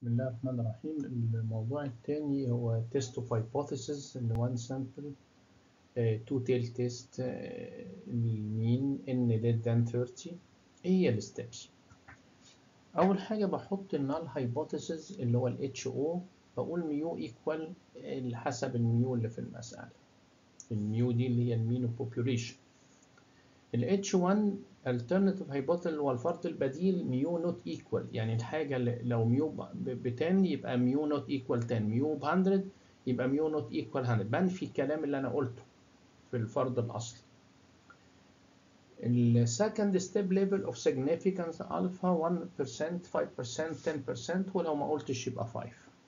بسم الله الرحمن الرحيم. الموضوع الثاني هو test of hypothesis in one sample two tail test المين n less than 30. ايه هي الستبس؟ اول حاجه بحط النال hypothesis اللي هو ال HO، بقول ميو ايكوال حسب الميو اللي في المساله. الميو دي اللي هي المين اوف population. ال H1 alternative hypothesis اللي هو الفرض البديل ميو نوت ايكوال، يعني الحاجة لو ميو ب 10 يبقى ميو نوت ايكوال 10، ميو ب 100 يبقى ميو نوت ايكوال 100. بنفي الكلام اللي أنا قلته في الفرض الأصلي. ال second step level of significance alpha 1%، 5%، 10%، ولو ما قلتش يبقى 5.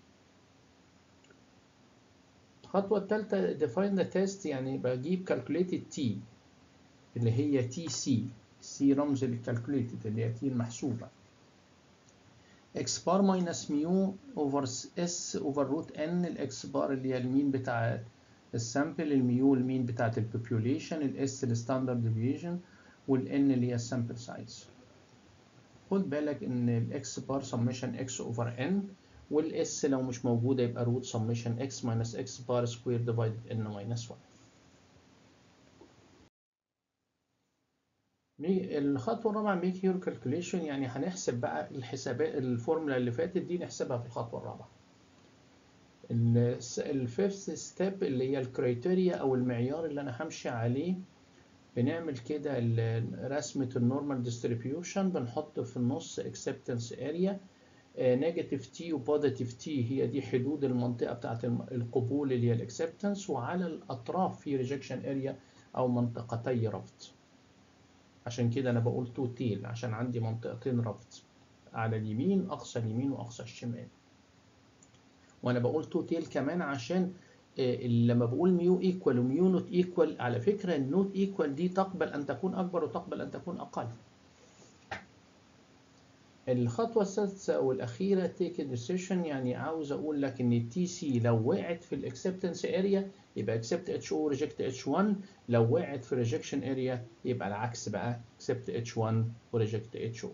الخطوة الثالثة define the test، يعني بجيب calculated t اللي هي تي سي. سي رمز للكالكوليتد اللي هي تي المحسوبة. اكس بار ماينس ميو اوفر اس اوفر روت ان. الاكس بار اللي هي المين بتاع السامبل، الميو المين بتاعت البوبيوليشن، الاس الستاندرد ديفيجن، والان اللي هي السامبل سايز. خد بالك ان الاكس بار سميشن اكس اوفر ان، والاس لو مش موجودة يبقى روت سميشن اكس ماينس اكس بار سكوير ديفايدد ان ماينس 1. الخطوة الرابعة ميك يور كالكوليشن، يعني هنحسب بقى الحسابات الفورمولا اللي فاتت دي نحسبها في الخطوة الرابعة. الفيرست ستيب اللي هي الكريتيريا أو المعيار اللي أنا همشي عليه. بنعمل كده رسمة النورمال ديستريبيوشن، بنحط في النص acceptance area نيجاتيف تي وبوزيتيف تي، هي دي حدود المنطقة بتاعت القبول اللي هي الاكسبتنس، وعلى الأطراف في ريجكشن اريا أو منطقتي رفض. عشان كده أنا بقول تو تيل عشان عندي منطقتين رفض على اليمين، أقصى اليمين وأقصى الشمال. وأنا بقول تو تيل كمان عشان لما بقول ميو ايكوال وميو نوت ايكوال، على فكرة النوت ايكوال دي تقبل أن تكون أكبر وتقبل أن تكون أقل. الخطوة السادسة والأخيرة تيك ديسيشن، يعني عاوز أقول لك إن التي سي لو وقعت في الأكسبتنس اريا يبقى accept HO وريجكت H1، لو وقعت في الريجكشن اريا يبقى العكس بقى accept H1 وريجكت HO.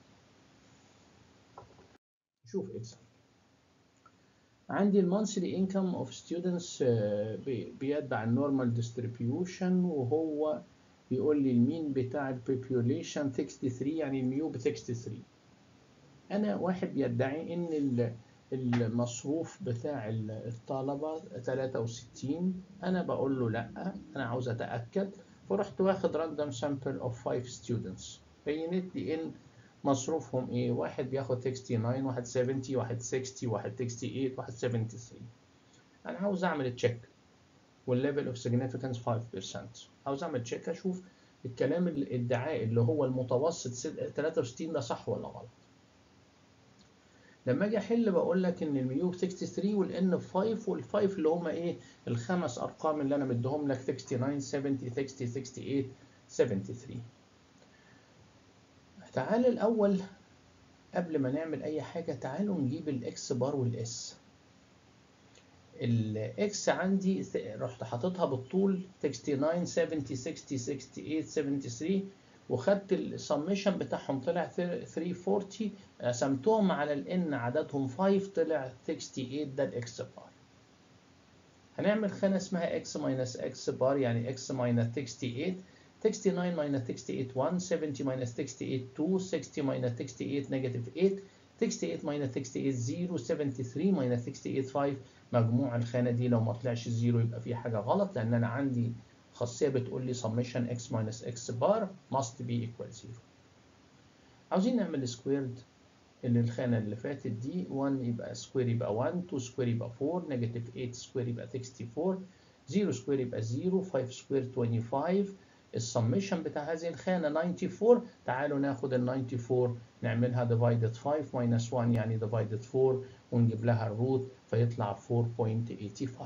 شوف إكسل. عندي المونثلي انكم اوف ستودنتس بيتبع النورمال ديستريبيوشن، وهو بيقول لي المين بتاع البوبيوليشن 63، يعني الميو ب 63. أنا واحد بيدعي إن المصروف بتاع الطلبة 63، أنا بقول له لأ، أنا عاوز أتأكد، فرحت واخد راندوم سامبل أوف 5 ستودنتس، بينت لي إن مصروفهم إيه؟ واحد بياخد 69، واحد 70، واحد 60، واحد 68، واحد 73. أنا عاوز أعمل تشيك والليفل أوف سيجنيفيكانس 5%. عاوز أعمل تشيك أشوف الكلام الادعاء اللي هو المتوسط 63 ده صح ولا غلط. لما اجي احل بقول لك ان الميو 63 والان 5، وال5 اللي هم ايه؟ الخمس ارقام اللي انا مديهم لك 69 70 60 68 73. تعال الاول قبل ما نعمل اي حاجه تعالوا نجيب الاكس بار والاس. الاكس عندي رحت حاططها بالطول 69 70 60 68 73، وخدت السميشن بتاعهم طلع 340، قسمتهم على الان عددهم 5 طلع 68، ده الاكس بار. هنعمل خانه اسمها اكس ماينس اكس بار، يعني اكس ماينس 68، 69 ماينس 68 1، 70 ماينس 68 2، 60 ماينس 68 نيجاتيف 8، 68 ماينس 68 0، 73 ماينس 68 5. مجموع الخانه دي لو ما طلعش 0 يبقى في حاجه غلط، لان انا عندي خاصيه بتقول لي summation x minus x bar must be equal 0. عاوزين نعمل سكويرد الخانه اللي فاتت دي، 1 يبقى سكوير يبقى 1، 2 سكوير يبقى 4، نيجاتيف 8 سكوير يبقى 64، 0 سكوير يبقى 0، 5 سكوير 25. السميشن بتاع هذه الخانه 94. تعالوا ناخد ال 94 نعملها ديفايدد 5 ماينس 1 يعني ديفايدد 4، ونجيب لها الروت فيطلع 4.85.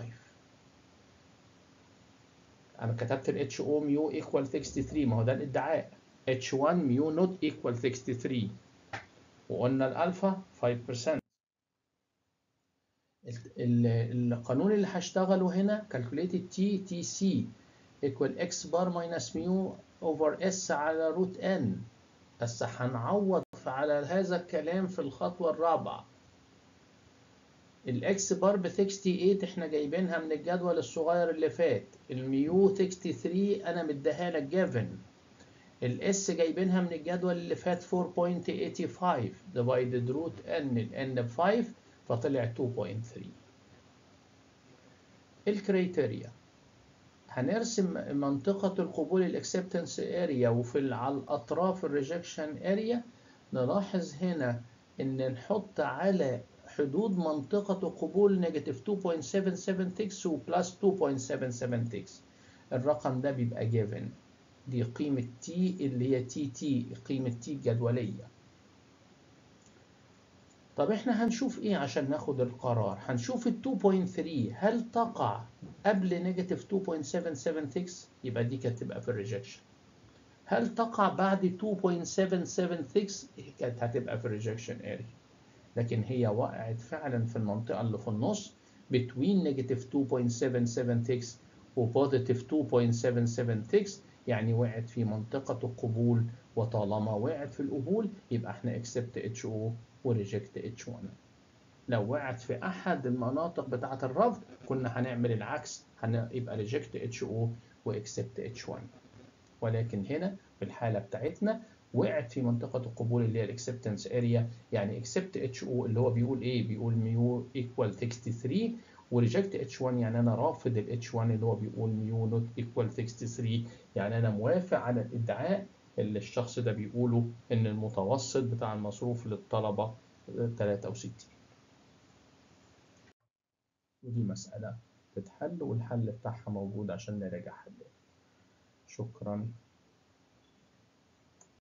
انا كتبت ال HO ميو ايكوال 63، ما هو ده الادعاء. H1 ميو نوت ايكوال 63، وقلنا الالفا 5%. القانون اللي هشتغله هنا calculated تي سي equal x بار minus ميو over s على روت n، بس هنعوض على هذا الكلام في الخطوة الرابعة. الاكس بار ب 68 احنا جايبينها من الجدول الصغير اللي فات. الميو 63 انا مديها لك جيفن. الاس جايبينها من الجدول اللي فات 4.85 ديفايدد روت ان الان ب 5 فطلع 2.3. الكريتيريا هنرسم منطقة القبول الاكسبتنس اريا على الاطراف الريجكشن اريا. نلاحظ هنا ان نحط على حدود منطقة القبول نيجاتيف 2.776 وبلس 2.776. الرقم ده بيبقى جيفن. دي قيمة تي اللي هي تي قيمة تي الجدولية. طب احنا هنشوف ايه عشان ناخد القرار؟ هنشوف ال 2.3 هل تقع قبل نيجاتيف 2.776 يبقى دي كانت تبقى في الريجكشن. هل تقع بعد 2.776 كانت هتبقى في الريجكشن اريا. لكن هي وقعت فعلا في المنطقة اللي في النص between negative 2.776 و positive 2.776 يعني وقعت في منطقة القبول. وطالما وقعت في القبول يبقى احنا accept HO و reject H1. لو وقعت في أحد المناطق بتاعة الرفض كنا هنعمل العكس يبقى reject HO و accept H1. ولكن هنا في الحالة بتاعتنا وقعت في منطقة القبول اللي هي الاكسبتنس اريا. يعني اكسبت اتش او اللي هو بيقول ايه؟ بيقول ميو ايكوال 63 وريجكت اتش 1 يعني انا رافض الاتش 1 اللي هو بيقول ميو نوت ايكوال 63 يعني انا موافق على الادعاء اللي الشخص ده بيقوله ان المتوسط بتاع المصروف للطلبة 63. ودي مسألة تتحل والحل بتاعها موجود عشان نراجع حلها. شكرا.